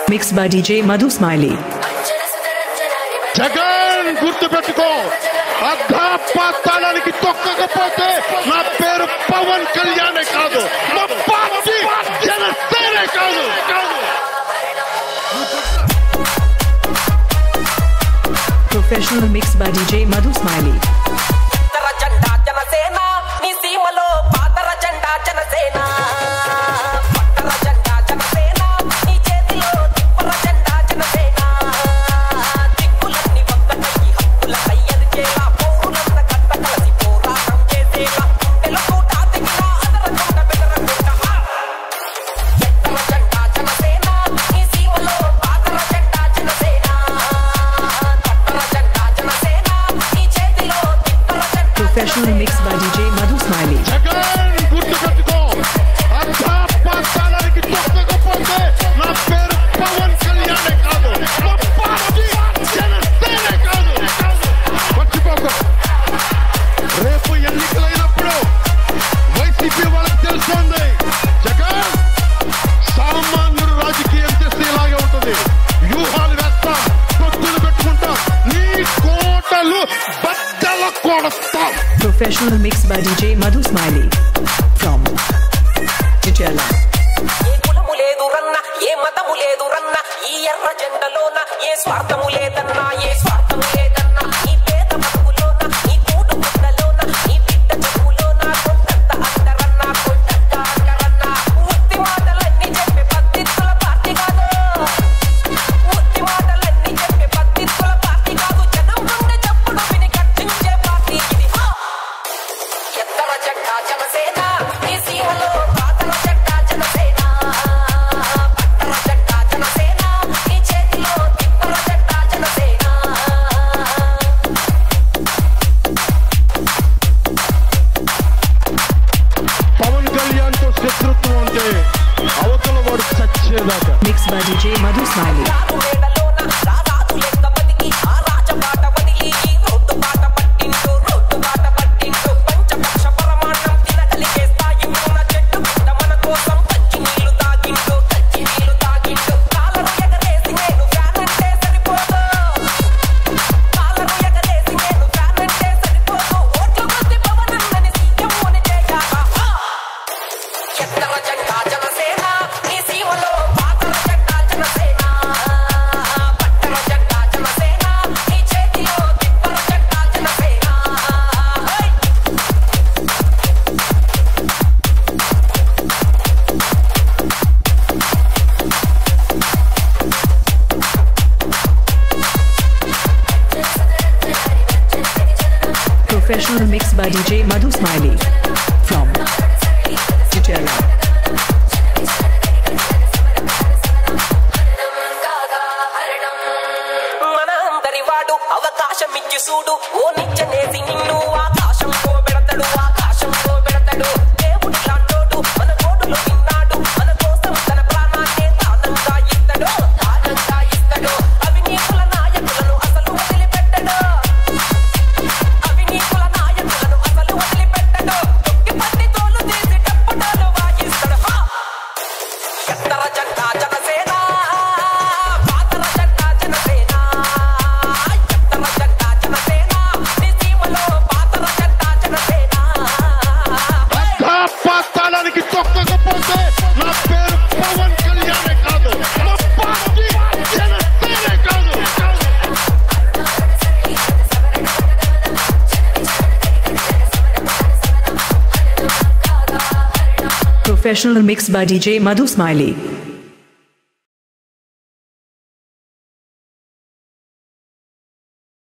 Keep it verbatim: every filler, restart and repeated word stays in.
Mixed by D J Madhu Smiley. Jagan గుర్తు పెట్టుకో, అధాపాతాళానికి తొక్కకపోతే నా పేరు పవన్ కళ్యాణే కాదు, నా పార్టీ జనసేనే కాదు. Professional mixed by D J Madhu Smiley. Professional mixed by D J Madhu Smiley. Jagan గుర్తు పెట్టుకో, అధాపాతాళానికి తొక్కకపోతే నా పేరు పవన్ కళ్యాణే కాదు, నా పార్టీ జనసేనే కాదు. మర్చిపోకు, రేపు ఎన్నికలైనప్పుడు వైసీపీ వాళ్ళకి తెలుస్తుంది, జగన్ సామాన్యుడు రాజకీయం చేస్తే ఇలాగే ఉంటుంది. వ్యూహాలు వేస్తాం, పొత్తులు పెట్టుకుంటాం, నీ కోటలు బద్దల కొడతాం. Professional mixed by D J Madhu Smiley from Chitala. ఏ కులము లేదు రన్న, ఏ మతము లేదు రన్న, ఈ ఎర్ర జెండలోన ఏ స్వార్థము లేదన్నా, ఏ స్వార్థము లేదన్నా, ఈ పేద బతుకులోన, ఈ కూడు గుడ్డలోన, ఈ బిడ్డ చెప్పులోన, కొండంత అందరన్న, కొండంత అందరన్న. ఉత్తి మాటలన్నీ చెప్పే పత్తిత్తుల పార్టీ కాదు, ఉత్తి మాటలన్నీ చెప్పే పత్తిత్తుల పార్టీ కాదు, జనం గుండె చప్పుడు విని గర్జించే పార్టీ ఇది. ఎత్తర జెండా జనసేన, ఈ సీమలో పాతర జెండా జనసేన, పట్టర జెండా జనసేన, ఈ చేతిలో తిప్పర జెండా జనసేన. పవన్ కళ్యాణ్ తో శత్రుత్వం అంటే అవతల వాడు చచ్చేదాకా. Mixed by D J Madhu Smiley. రాదు మేడలోన రారాదు లెక్క బతికి, ఆ రాజబాట వదిలి ఈ రోడ్డు బాట పట్టిండు, రోడ్డు బాట పట్టిండు. పంచపక్ష పరమాణం తినగలిగే స్థాయి ఉన్న చెట్టు కింద మన కోసం కంచి నీళ్లు తాగిండు, కంచి నీళ్లు తాగిండు. కాలరు ఎగరేసి నేను ఫ్యాన్ అంటే సరిపోదు, కాలరు ఎగరేసి నేను ఫ్యాన్ అంటే సరిపోదు. ఓట్ల కొద్ది పవనన్నని సీఎం అని చేయాలా. ఎత్తర జెండా జనసేన, ఈ సీమలో పాతర జెండా జనసేన, పట్టర జెండా జనసేన, ఈ చేతిలో తిప్పర జెండా Janasena. Professional mixed by D J Madhu Smiley from Chitala. మన అందరి వాడు అవకాశం ఇచ్చి చూడు, ఓ నిచ్చనేసి నిన్ను ఆకాశంలో పెడతాడు, ఆకాశంలో పెడతాడు. దేవుడి లాంటోడు మన కోడులో విన్నాడు, మన కోసం తన ప్రాణాన్నే దానంగా ఇస్తాడు, దానంగా ఇస్తాడు. అవినీతుల నాయకులను అసలు వదిలిపెట్టడు, అవినీతుల నాయకులను అసలు వదిలిపెట్టడు. తొక్కి పట్టి తోలు తీసి టప్పుటాలు వాయిస్తాడు. ఎత్తర జెండా జనసేన, పాతర జెండా జనసేన, ఎత్తర జెండా జనసేన, ఈ సీమలో పాతర జెండా జనసేన. అధాపాతాళానికి తొక్కకపోతే నా పేరు పవన్ కళ్యాణే కాదు, నా పార్టీ జనసేనే కాదు. Professional mixed by D J Madhu Smiley.